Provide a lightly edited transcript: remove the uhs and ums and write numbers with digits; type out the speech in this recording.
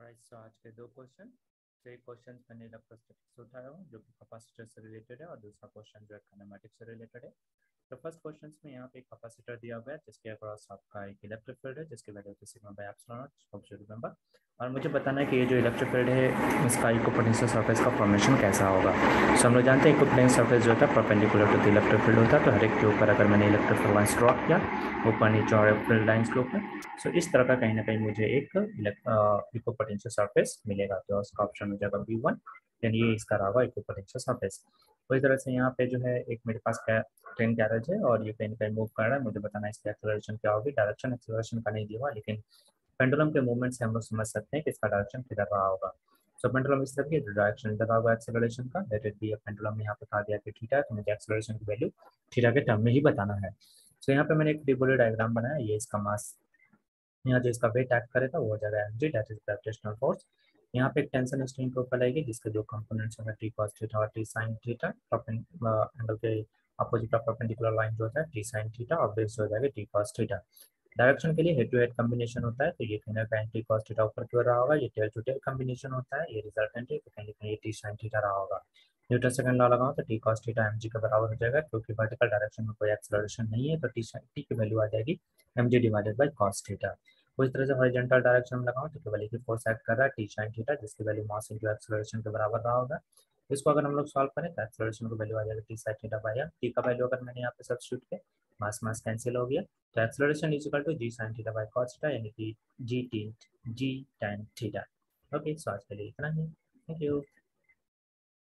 Right, सो आज के दो क्वेश्चन। तो एक क्वेश्चन मैंने इलेक्ट्रोस्टैटिक्स उठाया हूँ जो कि कैपेसिटर से रिलेटेड है, और दूसरा क्वेश्चन जो है काइनेमेटिक्स से रिलेटेड है। तो फर्स्ट क्वेश्चन में यहाँ पे एक कैपेसिटर दिया हुआ है जिसके अक्रॉस आपका एक इलेक्ट्रिक फील्ड है जिसकी वैल्यू होती है sigma by epsilon naught, hope you remember. और मुझे बताना है कि ये जो इलेक्ट्रिक फील्ड है इसका इक्विपोटेंशियल सरफेस का फॉर्मेशन कैसा होगा। सो हम लोग जानते हैं इक्विपोटेंशियल सरफेस जो होता है perpendicular to the electric field होता है। तो हर एक के ऊपर अगर मैंने इलेक्ट्रिक फील्ड लाइन्स ड्रॉ किया ऊपर नीचे और फील्ड लाइन्स के ऊपर, सो इस तरह का कहीं ना कहीं मुझे एक इक्विपोटेंशियल सरफेस मिलेगा। तो उसका ऑप्शन हो जाएगा B1, यानी ये इसका रहा इक्विपोटेंशियल सरफेस। उसी तरह से यहाँ पे जो है एक मेरे पास ट्रेन कैरेज है और ये कहीं कहीं मूव कर रहा है। मुझे बताना है इसकी एक्सेलरेशन क्या होगी। डायरेक्शन एक्सेलरेशन का नहीं दिया हुआ, लेकिन पेंडुलम के मूवमेंट से हम लोग समझ सकते हैं कि इसका डायरेक्शन किधर रहा होगा। सो पेंडुलम इस तरह की डायरेक्शन इधर रहा होगा एक्सेलरेशन का। लेट इट बी पेंडुलम में यहाँ पे कहा दिया कि थीटा है, तो मुझे एक्सेलरेशन की वैल्यू थीटा के टर्म में ही बताना है। सो यहाँ पे मैंने एक डिबोली डायग्राम बनाया। ये इसका मास, यहाँ जो इसका वेट एक्ट करेगा वो हो जाएगा mg, that is gravitational force. यहाँ पे एक टेंशन स्ट्रिंग के ऊपर लगेगी जिसके दो कंपोनेंट्स होंगे टी कॉस थीटा और टी साइन थीटा। एंगल के अपोजिट ऑफ परपेंडिकुलर लाइन जो होता है टी साइन थीटा, और बेस हो जाएगा टी कॉस थीटा। डायरेक्शन के लिए हेड टू हेड कॉम्बिनेशन होता है, तो ये कहीं ना कहीं टी कॉस थीटा ऊपर की ओर रहा होगा। ये टेल टू टेल कॉम्बिनेशन होता है, ये रिजल्टेंट है, तो कहीं ना कहीं ये टी साइन थीटा रहा होगा। न्यूटन सेकंड लॉ लगाओ तो टी कॉस थीटा mg के बराबर हो जाएगा, क्योंकि वर्टिकल डायरेक्शन में कोई एक्सेलरेशन नहीं है, तो टी की वैल्यू आ जाएगी mg divided by cos theta. उस तरह से हॉरिजॉन्टल डायरेक्शन में लगाओ तो केवल एक ही फोर्स एक्ट कर रहा है टी साइन थीटा, जिसकी वैल्यू मास इनटू एक्सेलरेशन के बराबर रहा होगा। इसको अगर हम लोग सॉल्व करें तो एक्सेलरेशन की वैल्यू आ जाएगा T sine theta by m। T का वैल्यू अगर मैंने यहाँ पे सब्स्टिट्यूट किया, मास मास कैंसिल हो गया, तो acceleration is equal to G sine theta by cos theta, यानी कि G tan theta. Okay, so आज के लिए इतना ही। Thank you.